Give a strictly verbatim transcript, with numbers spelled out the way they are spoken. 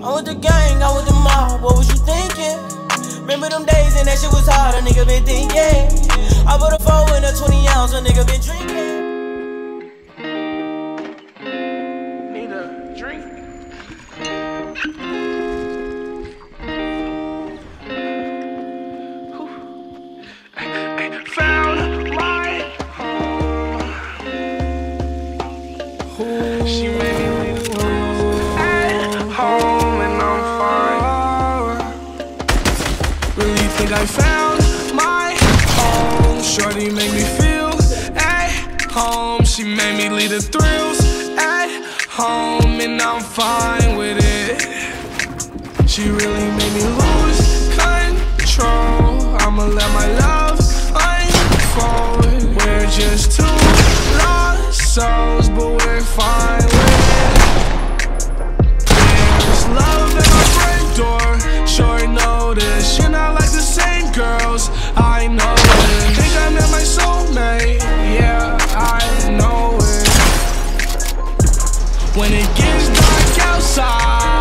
I'm with the gang, I'm with the mob, what was you thinking? Remember them days and that shit was hard, a nigga been thinking. I put a four in a twenty ounce, a nigga been drinking. Need a drink? Found my home. She made me leave the rules at home and I'm fine. Really think I found my home. Shorty made me feel at home. She made me leave the thrills at home and I'm fine with it. She really made me lose control. I'ma let my love unfold. We're just two lost souls, but we're fine with it. There's love at my front door, short notice. You're not like the same girls, I know it. Think I met my soulmate, yeah, I know it. When it gets dark outside,